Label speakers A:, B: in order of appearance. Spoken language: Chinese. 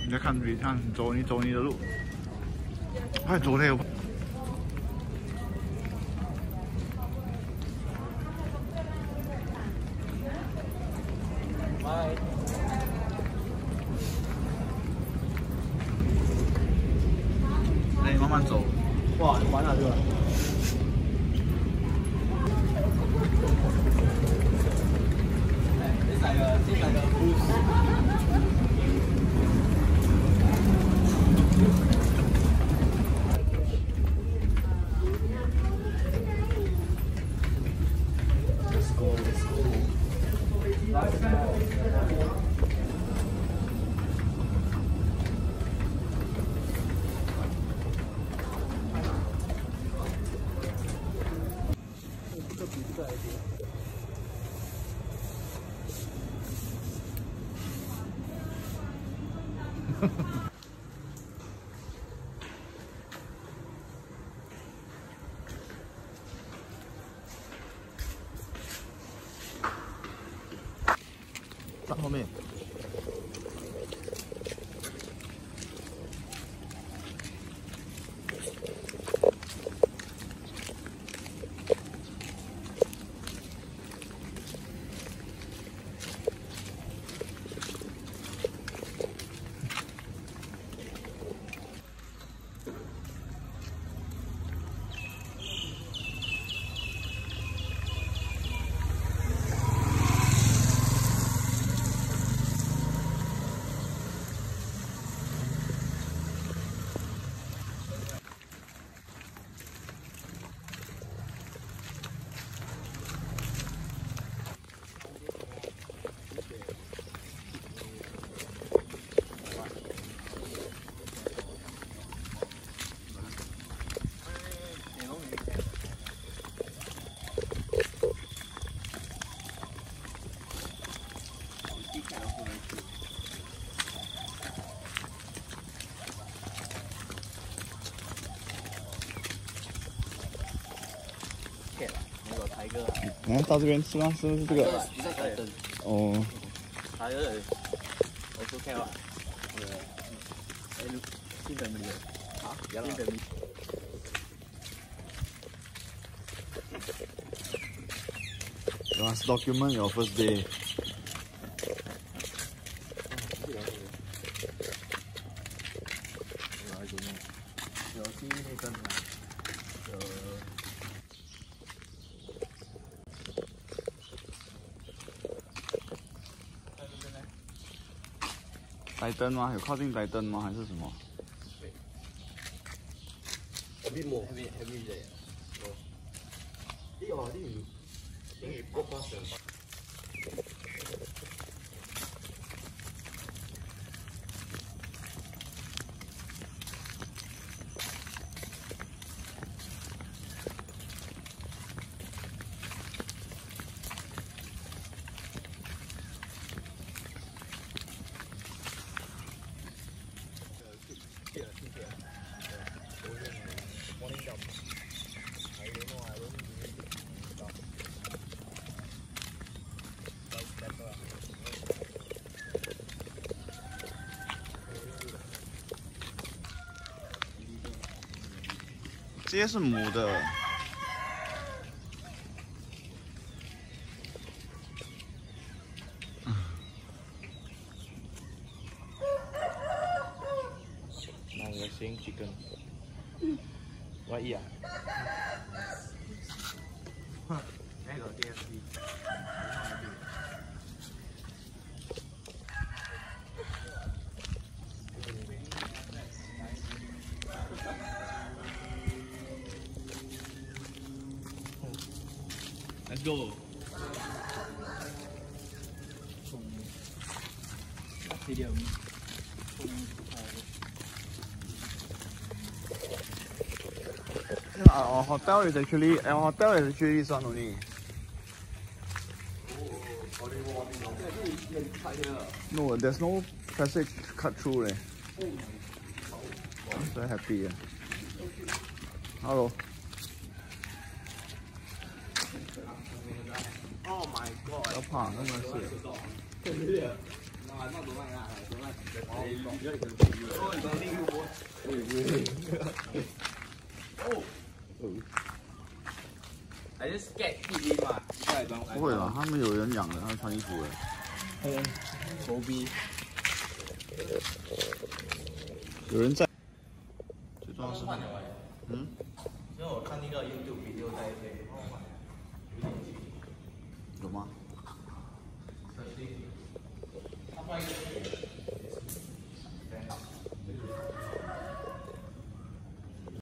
A: 你在看你走你的路，快走嘞！
B: 拜。
A: 哎，慢慢走。
B: 哇，玩哪去了？哎，你来个 boost。
A: 站后面。嗯，到这边是吗？是不是这个？哦。
B: 还有，also can 啊。新的没有？啊？新的没。
A: You must document your first day.
B: I don't know. 有新那个
A: 台灯吗？有靠近台灯吗？还是什么？
B: Heavy day. Ini go faster.
A: 这些是母的。
B: 那个新 chicken， 我一啊。那个 DSP。 Let's go. Stadium.
A: Our hotel is actually this one only. No, there's no passage cut through. I'm so happy. Hello.
B: Oh my god！
A: 要怕，真的是。
B: I just scared hit him 嘛。
A: 不会啦，他们有人养的，他们穿衣服的。
B: 狗逼。
A: 有人在。最重要是，嗯。
B: 因为我看那个 YouTube video 在那边，有吗？